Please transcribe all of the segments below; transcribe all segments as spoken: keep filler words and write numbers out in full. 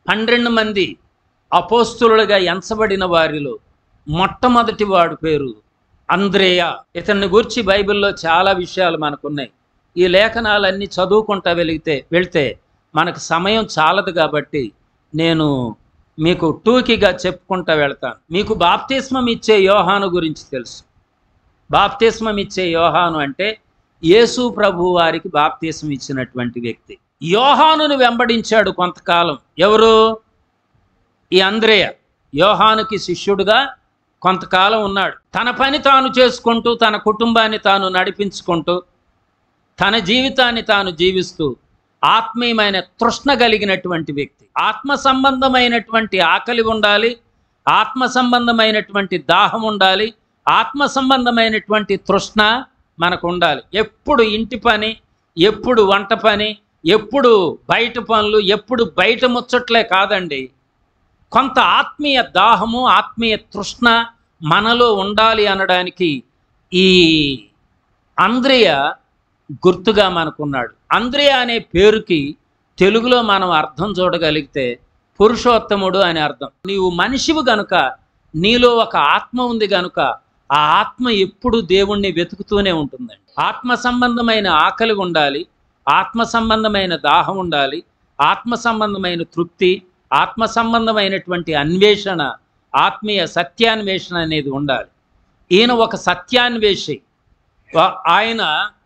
పన్నెండు మంది అపోస్తులుగా ఎంచబడిన వారిలో మొట్టమొదటి వాడి పేరు అంద్రేయ. ఇతన్ని గురించి బైబిల్లో చాలా విషయాలు మనకున్నాయి. ఈ లేఖనాలన్నీ చదువుకుంటా వెళితే వెళ్తే మనకు సమయం చాలదు కాబట్టి నేను మీకు టూకీగా చెప్పుకుంటా వెళ్తాను. మీకు బాప్తిస్మం ఇచ్చే యోహాను గురించి తెలుసు. బాప్తిస్మం ఇచ్చే యోహాను అంటే యేసు ప్రభు వారికి బాప్తిస్మం ఇచ్చినటువంటి వ్యక్తి. యోహానును వెంబడించాడు కొంతకాలం. ఎవరు? ఈ అంద్రేయ యోహానుకి శిష్యుడుగా కొంతకాలం ఉన్నాడు. తన పని తాను చేసుకుంటూ, తన కుటుంబాన్ని తాను నడిపించుకుంటూ, తన జీవితాన్ని తాను జీవిస్తూ ఆత్మీయమైన తృష్ణ కలిగినటువంటి వ్యక్తి. ఆత్మ సంబంధమైనటువంటి ఆకలి ఉండాలి, ఆత్మ సంబంధమైనటువంటి దాహం ఉండాలి, ఆత్మ సంబంధమైనటువంటి తృష్ణ మనకు ఉండాలి. ఎప్పుడు ఇంటి పని, ఎప్పుడు వంట పని, ఎప్పుడు బయట పనులు, ఎప్పుడు బయట ముచ్చట్లే కాదండి. కొంత ఆత్మీయ దాహము, ఆత్మీయ తృష్ణ మనలో ఉండాలి అనడానికి ఈ అంద్రేయ గుర్తుగా మనకున్నాడు. అంద్రేయ అనే పేరుకి తెలుగులో మనం అర్థం చూడగలిగితే పురుషోత్తముడు అని అర్థం. నీవు మనిషివి గనుక నీలో ఒక ఆత్మ ఉంది గనుక ఆ ఆత్మ ఎప్పుడు దేవుణ్ణి వెతుకుతూనే ఉంటుందండి. ఆత్మ సంబంధమైన ఆకలి ఉండాలి, ఆత్మ సంబంధమైన దాహం ఉండాలి, ఆత్మ సంబంధమైన తృప్తి, ఆత్మ సంబంధమైనటువంటి అన్వేషణ, ఆత్మీయ సత్యాన్వేషణ అనేది ఉండాలి. ఈయన ఒక సత్యాన్వేషి. ఆయన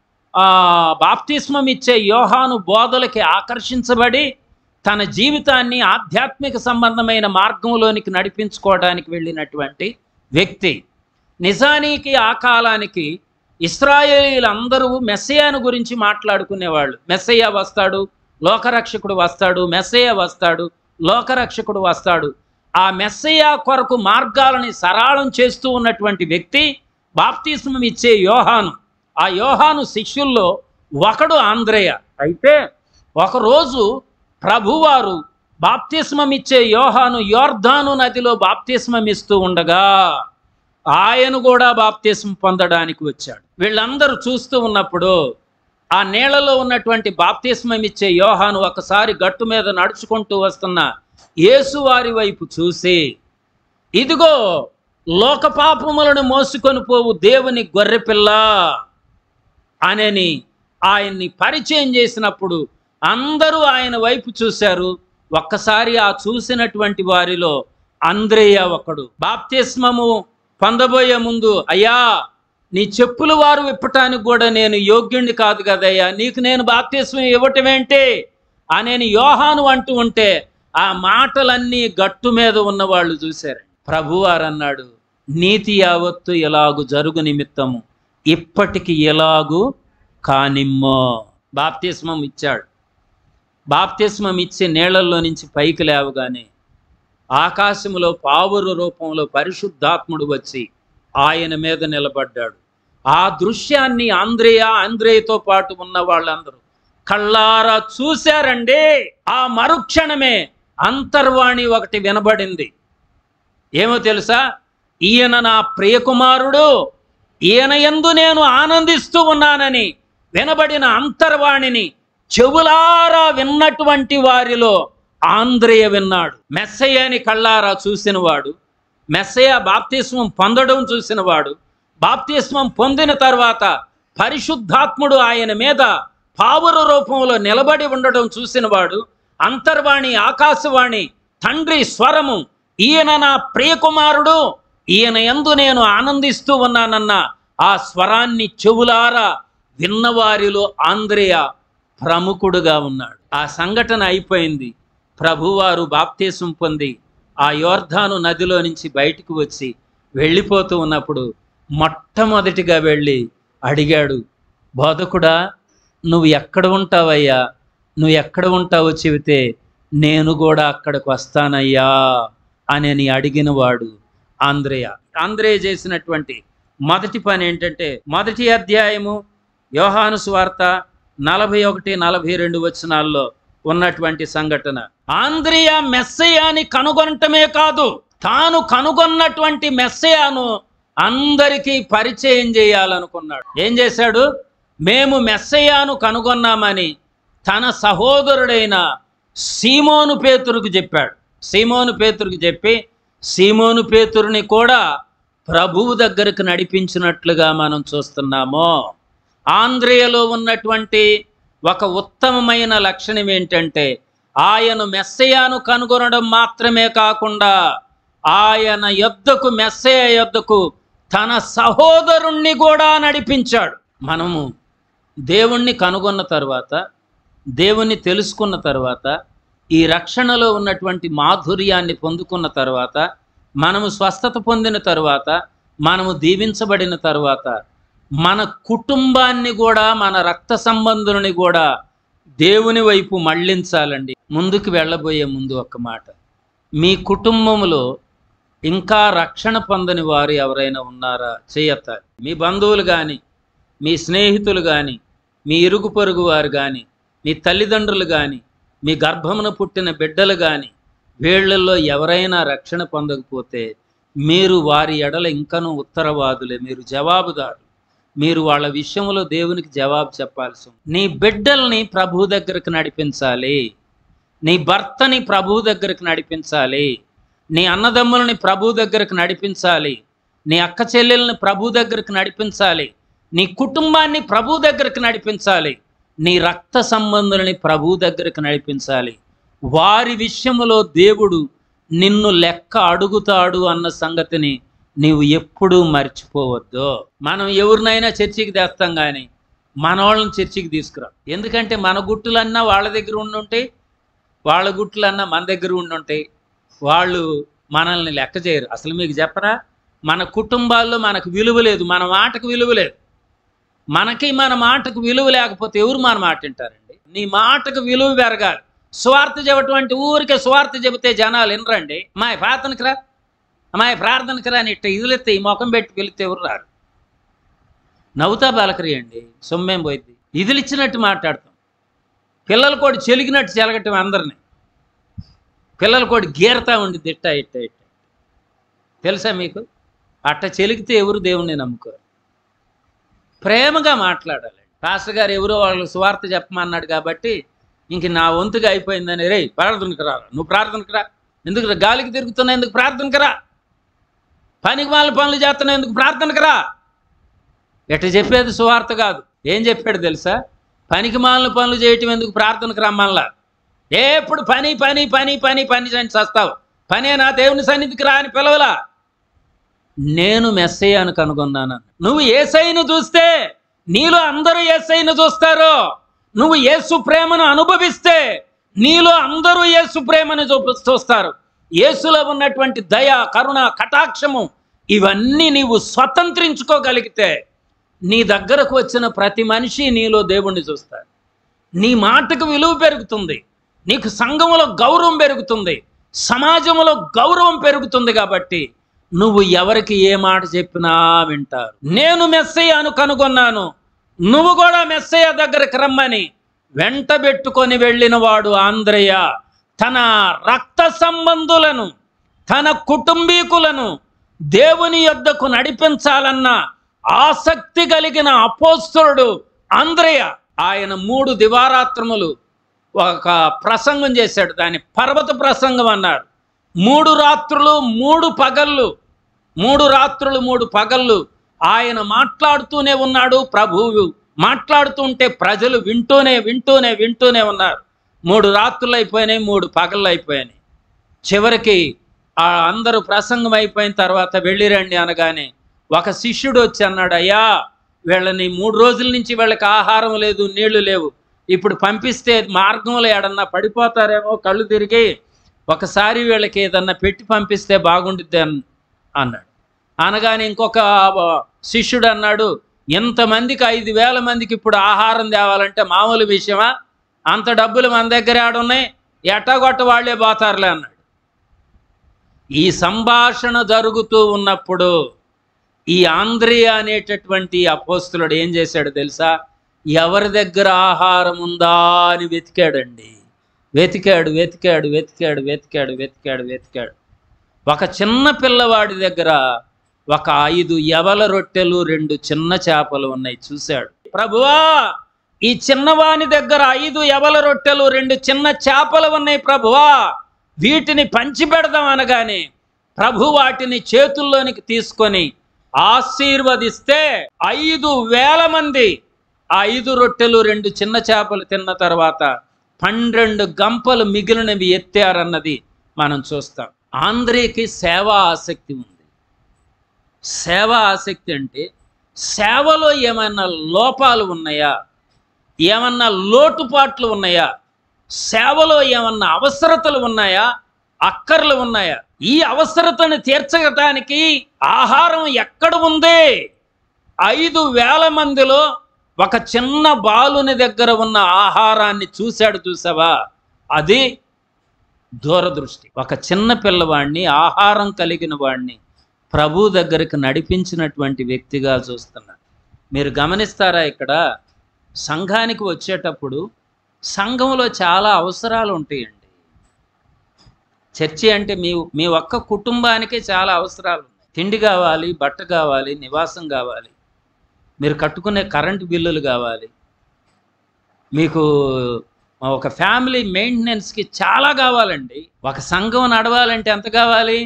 బాప్తిస్మం ఇచ్చే యోహాను బోధలకి ఆకర్షించబడి తన జీవితాన్ని ఆధ్యాత్మిక సంబంధమైన మార్గంలోనికి నడిపించుకోవడానికి వెళ్ళినటువంటి వ్యక్తి. నిజానికి ఆ కాలానికి ఇశ్రాయేలీలందరూ మెస్సయాను గురించి మాట్లాడుకునేవాళ్ళు. మెస్సయ్య వస్తాడు, లోకరక్షకుడు వస్తాడు, మెస్సయ్య వస్తాడు, లోకరక్షకుడు వస్తాడు. ఆ మెస్సయ్య కొరకు మార్గాలని సరళం చేస్తూ ఉన్నటువంటి వ్యక్తి బాప్తిస్మం ఇచ్చే యోహాను. ఆ యోహాను శిష్యుల్లో ఒకడు అంద్రేయ. అయితే ఒకరోజు ప్రభువారు బాప్తిస్మం ఇచ్చే యోహాను యోర్దాను నదిలో బాప్తిస్మం ఇస్తూ ఉండగా ఆయన కూడా బాప్తిస్మం పొందడానికి వచ్చాడు. వీళ్ళందరూ చూస్తూ ఉన్నప్పుడు ఆ నీళ్లలో ఉన్నటువంటి బాప్తిస్మం ఇచ్చే యోహాను ఒకసారి గట్టు మీద నడుచుకుంటూ వస్తున్న యేసువారి వైపు చూసి, ఇదిగో లోక పాపములను మోసుకొని పోవు దేవుని గొర్రెపిల్ల అనని ఆయన్ని పరిచయం చేసినప్పుడు అందరూ ఆయన వైపు చూశారు. ఒక్కసారి ఆ చూసినటువంటి వారిలో అంద్రేయ ఒకడు. బాప్తిస్మము పొందబోయే ముందు, అయ్యా నీ చెప్పులు వారు విప్పటానికి కూడా నేను యోగ్యుణ్ణి కాదు కదయ్యా, నీకు నేను బాప్తిస్మం ఇవ్వటం ఏంటి అనేని యోహాను అంటూ ఉంటే ఆ మాటలన్నీ గట్టు మీద ఉన్నవాళ్ళు చూశారు. ప్రభువారు అన్నాడు, నీతి యావత్తు ఎలాగు జరుగు నిమిత్తము ఇప్పటికి ఎలాగు కానిమ్మో. బాప్తిస్మం ఇచ్చాడు. బాప్తిస్మం ఇచ్చి నీళ్లలో నుంచి పైకి లేవగానే ఆకాశములో పావురు రూపంలో పరిశుద్ధాత్ముడు వచ్చి ఆయన మీద నిలబడ్డాడు. ఆ దృశ్యాన్ని అంద్రేయ అంద్రేయతో పాటు ఉన్న వాళ్ళందరూ కళ్ళారా చూశారండి. ఆ మరుక్షణమే అంతర్వాణి ఒకటి వినబడింది. ఏమో తెలుసా? ఈయన నా ప్రియకుమారుడు, ఈయన యందు నేను ఆనందిస్తూ ఉన్నానని వినబడిన అంతర్వాణిని చెవులారా విన్నటువంటి వారిలో అంద్రేయ విన్నాడు. మెస్సయ్యని కళ్ళారా చూసినవాడు, మెస్సయ్య బాప్తిస్మం పొందడం చూసినవాడు, బాప్తిస్మం పొందిన తర్వాత పరిశుద్ధాత్ముడు ఆయన మీద పావుర రూపంలో నిలబడి ఉండడం చూసినవాడు, అంతర్వాణి ఆకాశవాణి తండ్రి స్వరము, ఈయన నా ప్రియకుమారుడు, ఈయన యందు నేను ఆనందిస్తూ ఉన్నానన్న ఆ స్వరాన్ని చెవులారా విన్నవారిలో అంద్రేయ ప్రముఖుడుగా ఉన్నాడు. ఆ సంఘటన అయిపోయింది. ప్రభువారు బాప్తిస్మం పొంది ఆ యోర్దాను నదిలో నుంచి బయటకు వచ్చి వెళ్ళిపోతూ ఉన్నప్పుడు మొట్టమొదటిగా వెళ్ళి అడిగాడు, బోధకుడా నువ్వు ఎక్కడ ఉంటావయ్యా, నువ్వు ఎక్కడ ఉంటావో చెబితే నేను కూడా అక్కడికి వస్తానయ్యా అని అడిగినవాడు అంద్రేయ. అంద్రేయ చేసినటువంటి మొదటి పని ఏంటంటే, మొదటి అధ్యాయము యోహాను సువార్త నలభై ఒకటి నలభై రెండు వచనాల్లో ఉన్నటువంటి సంఘటన. అంద్రేయ మెస్సయ్యాని కనుగొనటమే కాదు, తాను కనుగొన్నటువంటి మెస్సయ్యాను అందరికీ పరిచయం చేయాలనుకున్నాడు. ఏం చేశాడు? మేము మెస్సయ్యాను కనుగొన్నామని తన సహోదరుడైన సీమోను పేతురుకు చెప్పాడు. సీమోను పేతురుకు చెప్పి సీమోను పేతురుని కూడా ప్రభువు దగ్గరకు నడిపించినట్లుగా మనం చూస్తున్నాము. ఆంద్రియలో ఉన్నటువంటి ఒక ఉత్తమమైన లక్షణం ఏంటంటే ఆయన మెస్సయాను కనుగొనడం మాత్రమే కాకుండా ఆయన యొద్దకు మెస్సయ యొద్దకు తన సహోదరుణ్ణి కూడా నడిపించాడు. మనము దేవుణ్ణి కనుగొన్న తర్వాత, దేవుణ్ణి తెలుసుకున్న తర్వాత, ఈ రక్షణలో ఉన్నటువంటి మాధుర్యాన్ని పొందుకున్న తర్వాత, మనము స్వస్థత పొందిన తర్వాత, మనము దీవించబడిన తర్వాత మన కుటుంబాన్ని కూడా, మన రక్త సంబంధులని కూడా దేవుని వైపు మళ్ళించాలండి. ముందుకు వెళ్ళబోయే ముందు ఒక్క మాట, మీ కుటుంబంలో ఇంకా రక్షణ పొందని వారు ఎవరైనా ఉన్నారా? చేయెత్తాలి. మీ బంధువులు కానీ, మీ స్నేహితులు కానీ, మీ ఇరుగు పొరుగు వారు కానీ, మీ తల్లిదండ్రులు కానీ, మీ గర్భమున పుట్టిన బిడ్డలు కానీ, వీళ్ళల్లో ఎవరైనా రక్షణ పొందకపోతే మీరు వారి ఎడల ఇంకనూ ఉత్తరవాదులే, మీరు జవాబుదారు. మీరు వాళ్ళ విషయంలో దేవునికి జవాబు చెప్పాల్సి ఉంది. నీ బిడ్డల్ని ప్రభు దగ్గరకు నడిపించాలి, నీ భర్తని ప్రభు దగ్గరకు నడిపించాలి, నీ అన్నదమ్ములని ప్రభు దగ్గరకు నడిపించాలి, నీ అక్క చెల్లెల్ని ప్రభు దగ్గరకు నడిపించాలి, నీ కుటుంబాన్ని ప్రభు దగ్గరకు నడిపించాలి, నీ రక్త సంబంధులని ప్రభు దగ్గరకు నడిపించాలి. వారి విషయంలో దేవుడు నిన్ను లెక్క అడుగుతాడు అన్న సంగతిని నీవు ఎప్పుడూ మర్చిపోవద్దు. మనం ఎవరినైనా చర్చికి తెస్తాం కానీ మన వాళ్ళని చర్చికి తీసుకురా. ఎందుకంటే మన గుట్టులన్నా వాళ్ళ దగ్గర ఉండుంటాయి, వాళ్ళ గుట్టులన్నా మన దగ్గర ఉండుంటాయి. వాళ్ళు మనల్ని లెక్క చేయరు. అసలు మీకు చెప్పరా, మన కుటుంబాల్లో మనకు విలువ లేదు, మన మాటకు విలువ లేదు. మనకి మన మాటకు విలువ లేకపోతే ఎవరు మన మాట వింటారండి? నీ మాటకు విలువ పెరగాలి. స్వార్థ చెప్పటం అంటే ఊరికే స్వార్థ చెబితే జనాలు వినరండి. మా ప్రార్థనకు రా, మా ప్రార్థనకు రా అని ఇట్ట ఇదిలితే ఈ ముఖం పెట్టి పిలిస్తే ఎవరు రారు. నవ్వుతా బాలకరియండి, సొమ్మేం పోయింది. ఇదిలిచ్చినట్టు మాట్లాడతాం. పిల్లలు కూడా చెలిగినట్టు చెలగటం అందరినీ. పిల్లలు కూడా గీరతా ఉండి ఇట్ట ఇట్ట ఇట్ట తెలుసా మీకు? అట్ట చెలిగితే ఎవరు దేవుణ్ణి నమ్ముకోరు. ప్రేమగా మాట్లాడాలి. పాస్టర్ గారు ఎవరో వాళ్ళు సువార్త చెప్పమన్నాడు కాబట్టి ఇంక నా వంతుగా అయిపోయిందని, రే ప్రార్థనకు రా, నువ్వు ప్రార్థనకు రా, ఎందుకు గాలికి తిరుగుతున్నా ఎందుకు ప్రార్థనకు రా, పనికి వాళ్ళ పనులు చేస్తున్నా ఎందుకు ప్రార్థనకు రా. ఎట్ట చెప్పేది సువార్త కాదు. ఏం చెప్పాడు తెలుసా? పనికి మాలిన పనులు చేయటం ఎందుకు ప్రార్థనకు రమ్మల్లా. ఎప్పుడు పని పని పని పని పని అని చస్తావు. పనే నా దేవుని సన్నిధికి రా అని పిలవలా. నేను మెస్సయ్యను కనుగొన్నాను. నువ్వు యేసయ్యను చూస్తే నీలో అందరూ యేసయ్యను చూస్తారు. నువ్వు యేసు ప్రేమను అనుభవిస్తే నీలో అందరూ యేసు ప్రేమను చూస్తారు. యేసులో ఉన్నటువంటి దయ, కరుణ, కటాక్షము ఇవన్నీ నీవు స్వతంత్రించుకోగలిగితే నీ దగ్గరకు వచ్చిన ప్రతి మనిషి నీలో దేవుణ్ణి చూస్తారు. నీ మాటకు విలువ పెరుగుతుంది, నీకు సంఘములో గౌరవం పెరుగుతుంది, సమాజంలో గౌరవం పెరుగుతుంది. కాబట్టి నువ్వు ఎవరికి ఏ మాట చెప్పినా వింటారు. నేను మెస్సయ్యను కనుగొన్నాను, నువ్వు కూడా మెస్సయ్య దగ్గరకు రమ్మని వెంటబెట్టుకొని వెళ్ళిన వాడు ఆంద్రేయ తన రక్త సంబంధులను, తన కుటుంబీకులను దేవుని యొద్దకు నడిపించాలన్న ఆసక్తి కలిగిన అపోస్తలుడు ఆంద్రేయ. ఆయన మూడు దివారాత్రములు ఒక ప్రసంగం చేశాడు. దాన్ని పర్వత ప్రసంగం అన్నాడు. మూడు రాత్రులు మూడు పగళ్ళు మూడు రాత్రులు మూడు పగళ్ళు ఆయన మాట్లాడుతూనే ఉన్నాడు. ప్రభువు మాట్లాడుతుంటే ప్రజలు వింటూనే వింటూనే వింటూనే ఉన్నారు. మూడు రాత్రులు అయిపోయినాయి, మూడు పగళ్ళు అయిపోయినాయి. చివరికి ఆ అందరూ ప్రసంగం అయిపోయిన తర్వాత వెళ్ళిరండి అనగానే ఒక శిష్యుడు వచ్చి అన్నాడు, అయ్యా వీళ్ళని మూడు రోజుల నుంచి వీళ్ళకి ఆహారం లేదు, నీళ్లు లేవు, ఇప్పుడు పంపిస్తే మార్గంలో ఏడన్నా పడిపోతారేమో, కళ్ళు తిరిగి, ఒకసారి వీళ్ళకి ఏదన్నా పెట్టి పంపిస్తే బాగుంటుంది అన్నాడు. అనగానే ఇంకొక శిష్యుడు అన్నాడు, ఎంతమందికి ఐదు వేల మందికి ఇప్పుడు ఆహారం తేవాలంటే మామూలు విషయమా? అంత డబ్బులు మన దగ్గర ఆడున్నాయి, ఎట్టగొట్ట వాళ్లే పోతారులే అన్నాడు. ఈ సంభాషణ జరుగుతూ ఉన్నప్పుడు ఈ ఆంద్రేయ అనేటటువంటి అపోస్తలుడు ఏం చేశాడు తెలుసా? ఎవరి దగ్గర ఆహారం ఉందా అని వెతికాడండి. వెతికాడు వెతికాడు వెతికాడు వెతికాడు వెతికాడు వెతికాడు ఒక చిన్న పిల్లవాడి దగ్గర ఒక ఐదు యవల రొట్టెలు రెండు చిన్న చేపలు ఉన్నాయి. చూశాడు. ప్రభువా ఈ చిన్నవాని దగ్గర ఐదు యవల రొట్టెలు రెండు చిన్న చేపలు ఉన్నాయి ప్రభువా, వీటిని పంచిపెడదాం అనగానే ప్రభు వాటిని చేతుల్లోనికి తీసుకొని ఆశీర్వదిస్తే ఐదు వేల మంది ఆ ఐదు రొట్టెలు రెండు చిన్న చేపలు తిన్న తర్వాత పన్నెండు గంపలు మిగిలినవి ఎత్తారన్నది మనం చూస్తాం. ఆంధ్రేకి సేవా ఆసక్తి ఉంది. సేవా ఆసక్తి అంటే సేవలో ఏమైనా లోపాలు ఉన్నాయా, ఏమన్నా లోటుపాట్లు ఉన్నాయా, సేవలో ఏమన్నా అవసరతలు ఉన్నాయా, అక్కర్లు ఉన్నాయా, ఈ అవసరతను తీర్చడానికి ఆహారం ఎక్కడ ఉంది? ఐదు వేల మందిలో ఒక చిన్న బాలుని దగ్గర ఉన్న ఆహారాన్ని చూశాడు. చూసావా? అది దూరదృష్టి. ఒక చిన్న పిల్లవాడిని, ఆహారం కలిగిన వాడిని ప్రభు దగ్గరికి నడిపించినటువంటి వ్యక్తిగా చూస్తున్నారు. మీరు గమనిస్తారా? ఇక్కడ సంఘానికి వచ్చేటప్పుడు సంఘంలో చాలా అవసరాలు ఉంటాయండి. చర్చి అంటే మీ మీ ఒక్క కుటుంబానికే చాలా అవసరాలు ఉన్నాయి. తిండి కావాలి, బట్ట కావాలి, నివాసం కావాలి, మీరు కట్టుకునే కరెంటు బిల్లులు కావాలి, మీకు ఒక ఫ్యామిలీ మెయింటెనెన్స్కి చాలా కావాలండి. ఒక సంఘం నడవాలంటే ఎంత కావాలి?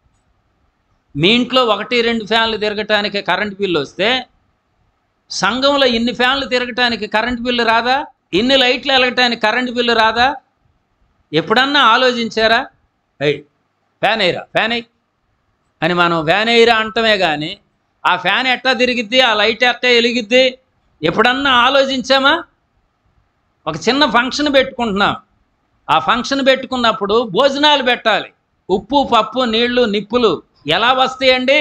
మీ ఇంట్లో ఒకటి రెండు ఫ్యాన్లు తిరగటానికి కరెంటు బిల్లు వస్తే సంఘంలో ఇన్ని ఫ్యాన్లు తిరగటానికి కరెంటు బిల్లు రాదా? ఇన్ని లైట్లు వెలగటానికి కరెంటు బిల్లు రాదా? ఎప్పుడన్నా ఆలోచించారా? అయ్యి ఫ్యాన్ ఎయిరా ఫ్యాన్ అయ్యి అని మనం ఫ్యాన్ ఎయిరా అంటమే కానీ ఆ ఫ్యాన్ ఎట్టా తిరిగిద్ది, ఆ లైట్ ఎట్టా వెలిగిద్ది ఎప్పుడన్నా ఆలోచించామా? ఒక చిన్న ఫంక్షన్ పెట్టుకుంటున్నాం. ఆ ఫంక్షన్ పెట్టుకున్నప్పుడు భోజనాలు పెట్టాలి. ఉప్పు, పప్పు, నీళ్లు, నిప్పులు ఎలా వస్తాయండి?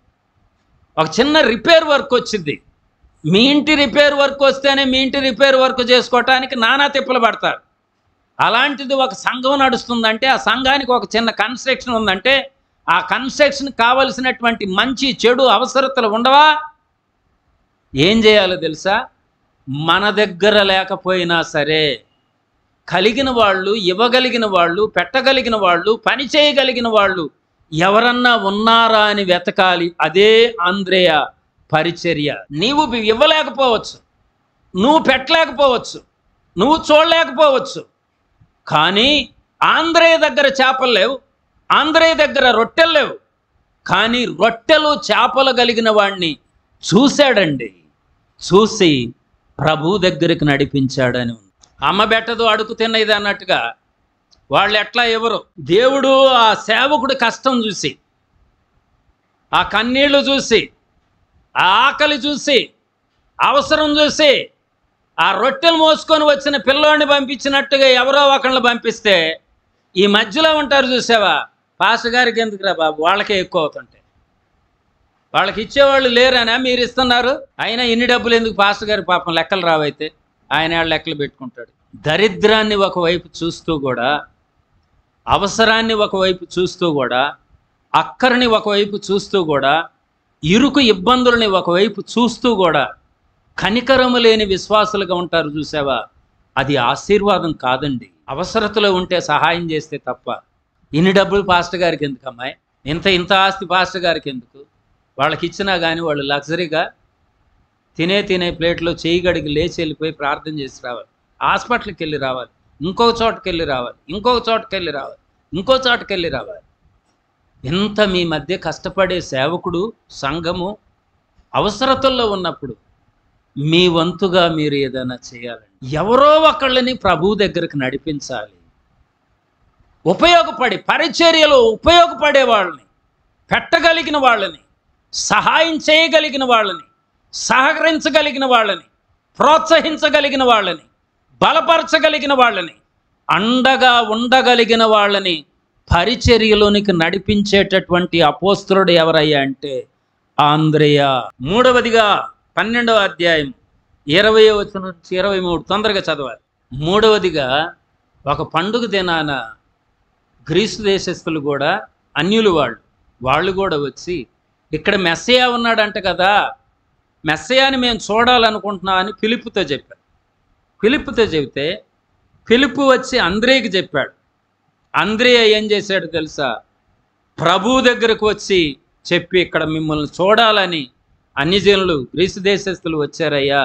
ఒక చిన్న రిపేర్ వర్క్ వచ్చింది. మీ ఇంటి రిపేర్ వర్క్ వస్తేనే మీ ఇంటి రిపేర్ వర్క్ చేసుకోవటానికి నానా తిప్పలు పడతారు. అలాంటిది ఒక సంఘం నడుస్తుందంటే, ఆ సంఘానికి ఒక చిన్న కన్స్ట్రక్షన్ ఉందంటే, ఆ కన్స్ట్రక్షన్ కావలసినటువంటి మంచి చెడు అవసరతలు ఉండవా? ఏం చేయాలో తెలుసా? మన దగ్గర లేకపోయినా సరే కలిగిన వాళ్ళు, ఇవ్వగలిగిన వాళ్ళు, పెట్టగలిగిన వాళ్ళు, పని చేయగలిగిన వాళ్ళు ఎవరన్నా ఉన్నారా అని వెతకాలి. అదే ఆంద్రేయ పరిచర్య. నీవు ఇవ్వలేకపోవచ్చు, నువ్వు పెట్టలేకపోవచ్చు, నువ్వు చూడలేకపోవచ్చు, కానీ ఆంద్రేయ దగ్గర చేపలు లేవు, ఆంద్రేయ దగ్గర రొట్టెలు లేవు, కానీ రొట్టెలు చేపలు కలిగిన వాడిని చూశాడండి. చూసి ప్రభు దగ్గరికి నడిపించాడని ఉంది. అమ్మ పెట్టదు అడుగు తిన్నది అన్నట్టుగా వాళ్ళు ఎట్లా ఎవరు? దేవుడు ఆ సేవకుడి కష్టం చూసి, ఆ కన్నీళ్లు చూసి, ఆ ఆకలి చూసి, అవసరం చూసి, ఆ రొట్టెలు మోసుకొని వచ్చిన పిల్లోడిని పంపించినట్టుగా ఎవరో ఒకళ్ళని పంపిస్తే ఈ మధ్యలో ఉంటారు చూసావా, పాస్టర్ గారికి ఎందుకురా బాబు, వాళ్ళకే ఎక్కువ అవుతుంటే, వాళ్ళకి ఇచ్చేవాళ్ళు లేరనా మీరు ఇస్తున్నారు, అయినా ఇన్ని డబ్బులు ఎందుకు పాస్టర్ గారి పాపం లెక్కలు రావైతే ఆయన వాళ్ళ లెక్కలు పెట్టుకుంటాడు. దరిద్రాన్ని ఒకవైపు చూస్తూ కూడా, అవసరాన్ని ఒకవైపు చూస్తూ కూడా, అక్కరిని ఒకవైపు చూస్తూ కూడా, ఇరుకు ఇబ్బందులని ఒకవైపు చూస్తూ కూడా కనికరము లేని విశ్వాసులుగా ఉంటారు చూసావా, అది ఆశీర్వాదం కాదండి. అవసరతలో ఉంటే సహాయం చేస్తే తప్ప ఇన్ని డబ్బులు పాస్టర్ గారికి ఎందుకు అమ్మాయి, ఇంత ఇంత ఆస్తి పాస్టర్ గారికి ఎందుకు, వాళ్ళకి ఇచ్చినా కానీ వాళ్ళు లగ్జరీగా తినే తినే ప్లేట్లో చేయి గడికి లేచి వెళ్ళిపోయి ప్రార్థన చేసి రావాలి, హాస్పిటల్కి వెళ్ళి రావాలి, ఇంకొక చోటుకి వెళ్ళి రావాలి, ఇంకొక చోటుకి వెళ్ళి రావాలి, ఇంకో చోటుకి వెళ్ళి రావాలి. ఎంత మీ మధ్య కష్టపడే సేవకుడు, సంఘము అవసరతల్లో ఉన్నప్పుడు మీ వంతుగా మీరు ఏదైనా చేయాలండి. ఎవరో ఒకళ్ళని ప్రభు దగ్గరికి నడిపించాలి. ఉపయోగపడి పరిచర్యలో ఉపయోగపడే వాళ్ళని, పెట్టగలిగిన వాళ్ళని, సహాయం చేయగలిగిన వాళ్ళని, సహకరించగలిగిన వాళ్ళని, ప్రోత్సహించగలిగిన వాళ్ళని, బలపరచగలిగిన వాళ్ళని, అండగా ఉండగలిగిన వాళ్ళని పరిచర్యలోనికి నడిపించేటటువంటి అపోస్తలుడు ఎవరయ్యా అంటే ఆంద్రేయ. మూడవదిగా పన్నెండవ అధ్యాయం ఇరవై వచనం నుంచి ఇరవై మూడు తొందరగా చదవాలి. మూడవదిగా ఒక పండుగ దినాన గ్రీసు దేశస్తులు కూడా, అన్యులు వాళ్ళు వాళ్ళు కూడా వచ్చి ఇక్కడ మెస్సయా ఉన్నాడంట కదా, మెస్సయాని మేము చూడాలనుకుంటున్నాం అని ఫిలిప్పుతో చెప్పారు. ఫిలిప్పుతో చెబితే ఫిలిప్పు వచ్చి అంద్రేయకి చెప్పాడు. అంద్రేయ ఏం చేశాడు తెలుసా? ప్రభు దగ్గరకు వచ్చి చెప్పి, ఇక్కడ మిమ్మల్ని చూడాలని అన్యజనులు, గ్రీసు దేశస్తులు వచ్చారయ్యా,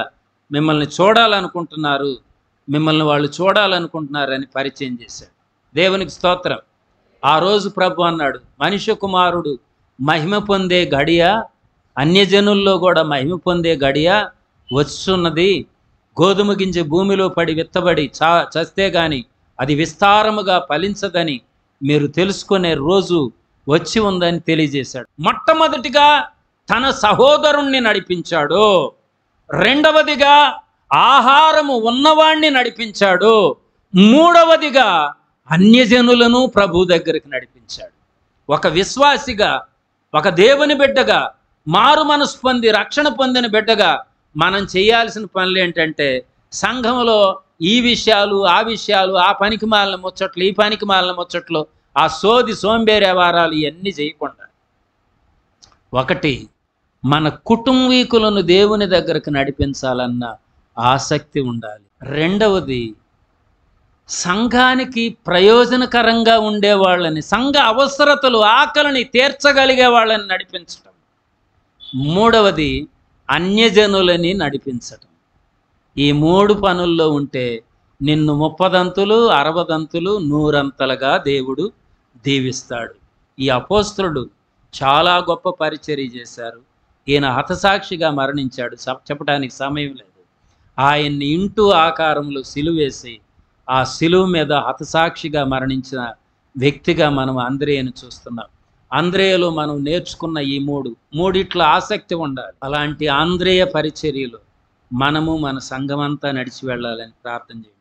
మిమ్మల్ని చూడాలనుకుంటున్నారు, మిమ్మల్ని వాళ్ళు చూడాలనుకుంటున్నారని పరిచయం చేశాడు. దేవునికి స్తోత్రం. ఆ రోజు ప్రభు అన్నాడు, మనుష్య కుమారుడు మహిమ పొందే గడియ, అన్యజనుల్లో కూడా మహిమ పొందే గడియ వచ్చున్నది. గోధుమ గింజ భూమిలో పడి విత్తబడి చా చస్తే గాని అది విస్తారముగా ఫలించదని మీరు తెలుసుకునే రోజు వచ్చి ఉందని తెలియజేశాడు. మొట్టమొదటిగా తన సహోదరుణ్ణి నడిపించాడు, రెండవదిగా ఆహారము ఉన్నవాణ్ణి నడిపించాడు, మూడవదిగా అన్యజనులను ప్రభు దగ్గరికి నడిపించాడు. ఒక విశ్వాసిగా, ఒక దేవుని బిడ్డగా, మారు మనసు పొంది రక్షణ పొందిన బిడ్డగా మనం చేయాల్సిన పనులు ఏంటంటే, సంఘంలో ఈ విషయాలు ఆ విషయాలు, ఆ పనికి మాలిన ముచ్చట్లు ఈ పనికి మాలిన ముచ్చట్లు, ఆ సోది సోంబేరే వారాలు ఇవన్నీ చేయకుండా, ఒకటి మన కుటుంబీకులను దేవుని దగ్గరకు నడిపించాలన్న ఆసక్తి ఉండాలి. రెండవది సంఘానికి ప్రయోజనకరంగా ఉండే వాళ్ళని, సంఘ అవసరతలు ఆకలిని తీర్చగలిగే వాళ్ళని నడిపించటం. మూడవది అన్యజనులని నడిపించటం. ఈ మూడు పనుల్లో ఉంటే నిన్ను ముప్పదంతులు అరవదంతులు నూరంతలుగా దేవుడు దీవిస్తాడు. ఈ అపోస్తలుడు చాలా గొప్ప పరిచర్య చేశారు. ఈయన హతసాక్షిగా మరణించాడు, చెప్పడానికి సమయం లేదు. ఆయన్ని ఇంటూ ఆకారంలో సిలువేసి ఆ సిలువు మీద హతసాక్షిగా మరణించిన వ్యక్తిగా మనం అంద్రేయను చూస్తున్నాం. అంద్రేయలో మనం నేర్చుకున్న ఈ మూడు మూడిట్ల ఆసక్తి ఉండాలి. అలాంటి ఆంద్రేయ పరిచర్యలో మనము మన సంఘమంతా నడిచి వెళ్ళాలని ప్రార్థన చేయాలి.